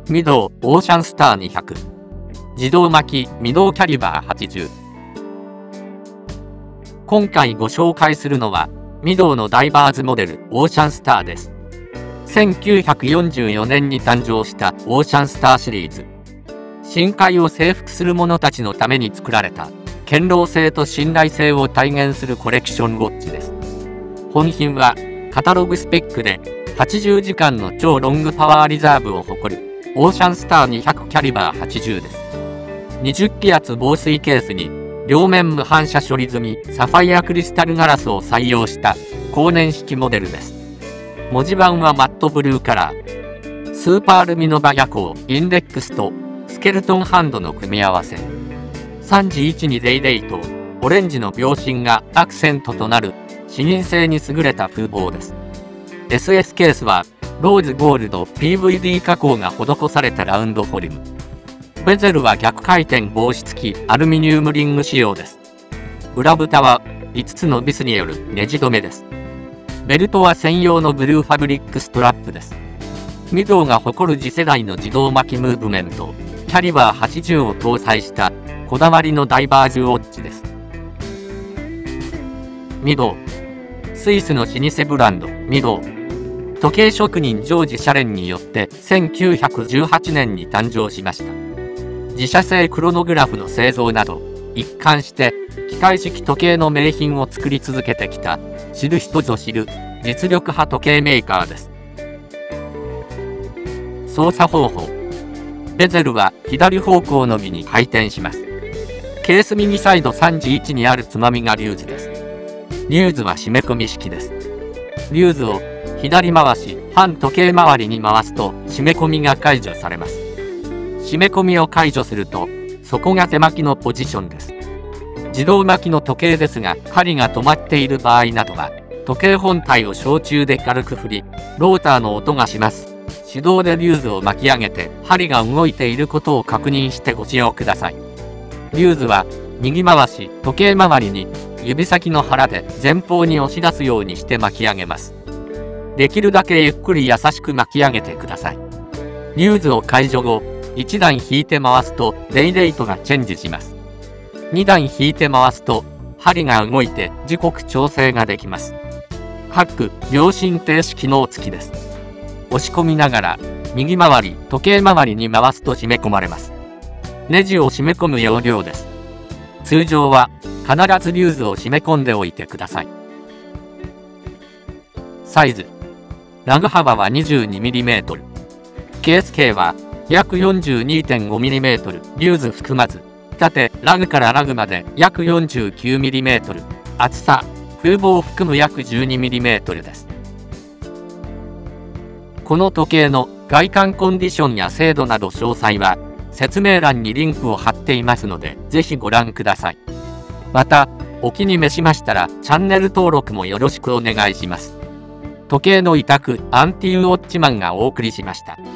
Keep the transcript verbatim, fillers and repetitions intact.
ミドウオーシャンスターにひゃく。自動巻きミドウキャリバーはちじゅう。今回ご紹介するのは、ミドウのダイバーズモデルオーシャンスターです。せんきゅうひゃくよんじゅうよねんに誕生したオーシャンスターシリーズ。深海を征服する者たちのために作られた、堅牢性と信頼性を体現するコレクションウォッチです。本品は、カタログスペックで、はちじゅうじかんの超ロングパワーリザーブを誇る、オーシャンスターにひゃくキャリバーはちじゅうです。にじゅっ気圧防水ケースに、両面無反射処理済みサファイアクリスタルガラスを採用した高年式モデルです。文字盤はマットブルーカラー。スーパールミノバ夜光インデックスとスケルトンハンドの組み合わせ。さんじいちにゼロゼロとオレンジの秒針がアクセントとなる視認性に優れた風貌です。エスエス ケースはローズゴールド ピーブイディー 加工が施されたラウンドフォルム。ベゼルは逆回転防止付きアルミニウムリング仕様です。裏蓋はいつつのビスによるネジ止めです。ベルトは専用のブルーファブリックストラップです。ミドウが誇る次世代の自動巻きムーブメント、キャリバーはちじゅうを搭載したこだわりのダイバーズウォッチです。ミドウ。スイスの老舗ブランド、ミドウ。時計職人ジョージ・シャレンによってせんきゅうひゃくじゅうはちねんに誕生しました。自社製クロノグラフの製造など、一貫して機械式時計の名品を作り続けてきた、知る人ぞ知る実力派時計メーカーです。操作方法。ベゼルは左方向のみに回転します。ケース右サイドさんじいちにあるつまみがリューズです。リューズは締め込み式です。リューズを左回し、反時計回りに回すと締め込みが解除されます。締め込みを解除すると、そこが手巻きのポジションです。自動巻きの時計ですが、針が止まっている場合などは、時計本体を小中で軽く振り、ローターの音がします。手動でリューズを巻き上げて、針が動いていることを確認してご使用ください。リューズは、右回し、時計回りに、指先の腹で前方に押し出すようにして巻き上げます。できるだけゆっくり優しく巻き上げてください。リューズを解除後、いちだん引いて回すとデイレイトがチェンジします。にだん引いて回すと針が動いて時刻調整ができます。ハック、秒針停止機能付きです。押し込みながら右回り、時計回りに回すと締め込まれます。ネジを締め込む要領です。通常は必ずリューズを締め込んでおいてください。サイズ。ラグ幅は にじゅうにミリメートル。ケース径は約 よんじゅうにてんごミリメートル、リューズ含まず、縦、ラグからラグまで約 よんじゅうきゅうミリメートル、厚さ、風防を含む約 じゅうにミリメートルです。この時計の外観コンディションや精度など詳細は、説明欄にリンクを貼っていますので、ぜひご覧ください。また、お気に召しましたら、チャンネル登録もよろしくお願いします。時計の委託、アンティウォッチマンがお送りしました。